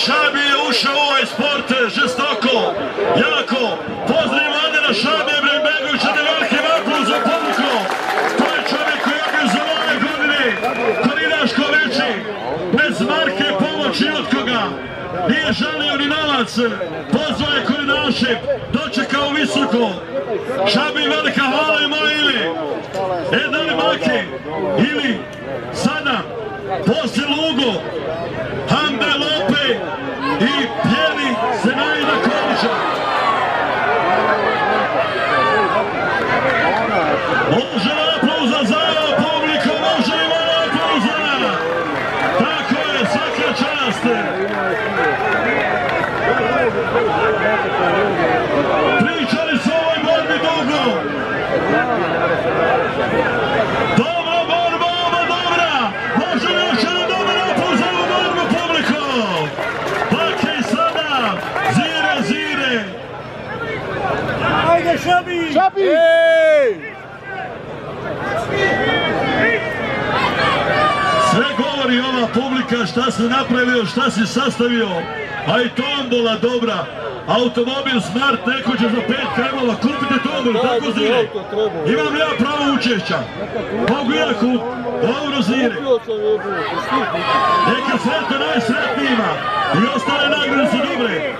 Šabi je ušao u ovaj sport žestoko, jako. Pozdrav Mladena Šabija Ibrahimbegovića, da veliki aplauz za publiku. To je čovjek koji je organizovao ove godine korinaško veče, bez marke pomoći od koga. Nije žalio ni novac, pozvao je korinaše, dočekao visoko. Šabi, velika hvala i moje ime. Da li Maki ili sada poslije Lugo, Hambe Lope i Pjeni Senajda Kovića. Može li aplauza za publiku, može li malo aplauza? Tako je, svaka čast. Pričali su o ovoj borbi dugo. Dobra borba, ovo dobra. Može li još jedan dobar aplauz za ovu borbu, publiku? Bake i sada, Zire. Ajde, Šabi! Šabi! Sve govori ova publika šta si napravio, šta si sastavio, a i tombola dobra. Automobil Smart neko će za 5 kremova, kupite tombolu, tako Zire? Imam ja pravo učešća. Mogu ja kupiti. Dobro Zire. Neka sretno najsretnijima i ostale nagrade su dobre.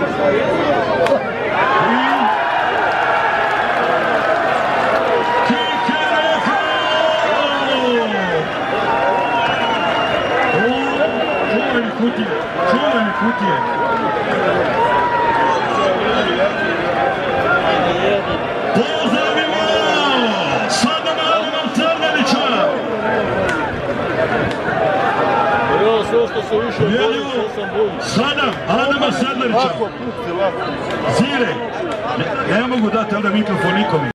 Čuveni kutije. Pozdravimo sada Adama Crnanića. Evo sve što se više boli, što sam bolji. Sada Adama Crnanića. Zire, ne mogu dati onda mikrofon nikome.